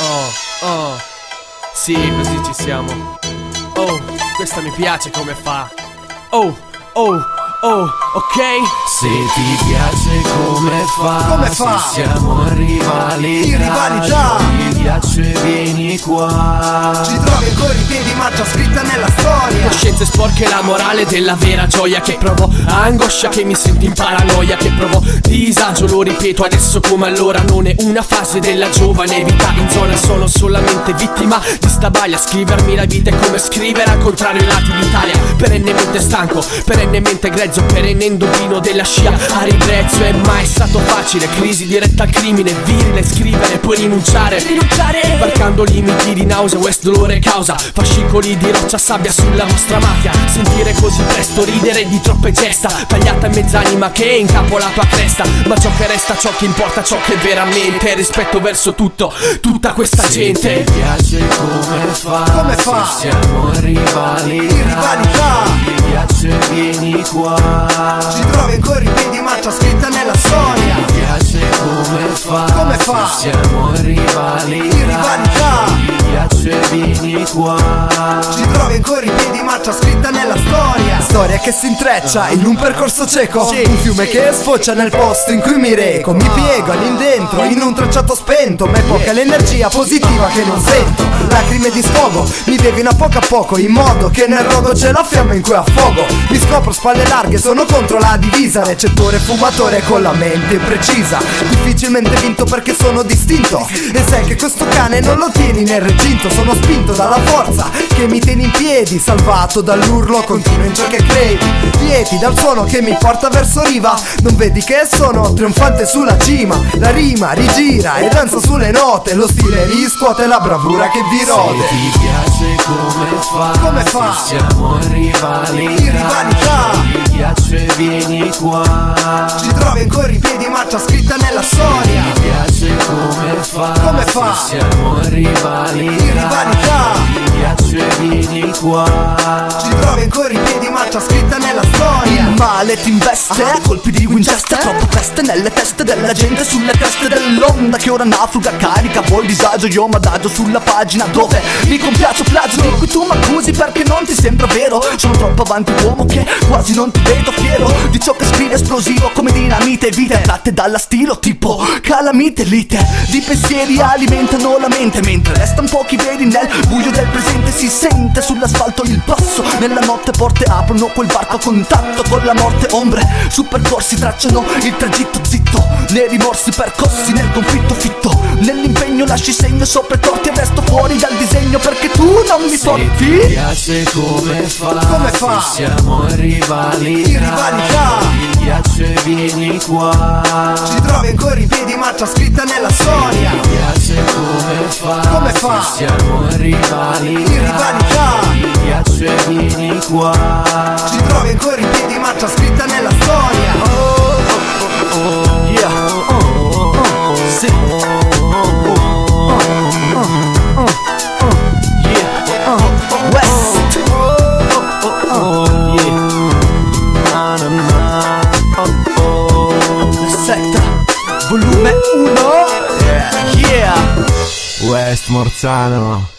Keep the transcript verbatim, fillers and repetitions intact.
Oh, oh, sì, così ci siamo. Oh, questa mi piace come fa. Oh, oh, oh, ok. Se ti piace come fa, come fa? Se siamo rivali, in rivalità, ti piace vieni qua. ci trovi ancora in piedi ma già scritta nella storia. Coscienze sporche, la morale della vera gioia. Che provo angoscia, che mi sento in paranoia. Che provo disagio, lo ripeto adesso come allora. Non è una fase della giovane vita in zona, sono solamente vittima di sta baglia. Scrivermi la vita è come scrivere al contrario i lati d'Italia. Perennemente stanco, perennemente grezzo, perenne indovino della scia a ribrezzo. È mai stato facile, crisi diretta al crimine, virile, scrivere, poi rinunciare Rinunciare Varcando limiti di nausea, West dolore causa. Fascicoli di roccia, sabbia sulla vostra mafia. Sentire così presto, ridere di troppe gesta. Tagliata in mezz'anima che è in capo la tua cresta. Ma ciò che resta, ciò che importa, ciò che veramente è rispetto verso tutto, tutta questa Se gente. ti piace come fa, come fa? Se siamo rivali, in rivalità, ti piace vieni qua. ci trovi ancora in piedi ma già scritta nella storia. Ti piace come fa, come fa? Se siamo rivali, in rivalità, ti piace vieni qua. ci trovi ancora in piedi ma già scritta nella storia. Storia che si intreccia in un percorso cieco, Sì, un fiume sì. che sfocia nel posto in cui mi reco. Mi piego all'indentro in un tracciato spento, ma è poca l'energia positiva che non sento. Lacrime di sfogo mi bevono a poco a poco, in modo che nel rogo c'è la fiamma in cui affogo. Mi scopro spalle larghe, sono contro la divisa, recettore fumatore con la mente imprecisa. Difficilmente vinto perché sono distinto, e sai che questo cane non lo tieni nel recinto. Sono spinto dalla forza che mi tiene in piedi, salvato dall'urlo, continuo in ciò che credi. Lieti dal suono che mi porta verso riva, non vedi che sono trionfante sulla cima. La rima rigira e danza sulle note, lo stile riscuote la bravura che vi Se rode. ti piace come fa, come fa? Se siamo rivali, in rivalità, ti piace vieni qua. ci trovi ancora in piedi ma già scritta nella storia. Ti piace come fa, come fa? Se siamo rivali, in rivalità, ti piace vieni qua. ci trovi ancora in piedi ma già scritta nella storia. Il male ti investe a colpi di Winchester, troppo peste nelle teste della gente, sulle teste dell'onda che ora naufraga, carica poi il disagio. Io m'adagio sulla pagina dove mi compiaccio plagio di cui tu m'accusi perché non ti sembra vero. Sono troppo avanti uomo che quasi non ti vedo fiero di ciò che scrive, esplosivo come dinamite. Vite tratte dalla stilo tipo calamite, lite di pensieri alimentano la mente, mentre restano pochi veri nel buio del presente. Si sente sull'asfalto il passo, nella notte porte aprono quel varco a contatto con la morte. Ombre su percorsi tracciano il tragitto zitto, nei rimorsi percossi nel conflitto fitto. Nell'impegno lasci segno sopra i torti e resto fuori dal disegno perché tu non mi Se ti porti. piace come fa, come fa? Se siamo rivali, in rivalità, ti piace vieni qua. ci trovi ancora in piedi ma già scritta nella storia. Ti piace come fa, come fa? Se siamo rivali, in rivalità, ti piace vieni qua. ci trovi ancora in piedi ma già scritta nella storia. Yeah. Sì. West. La setta volume uno. Yeah. West Morzano.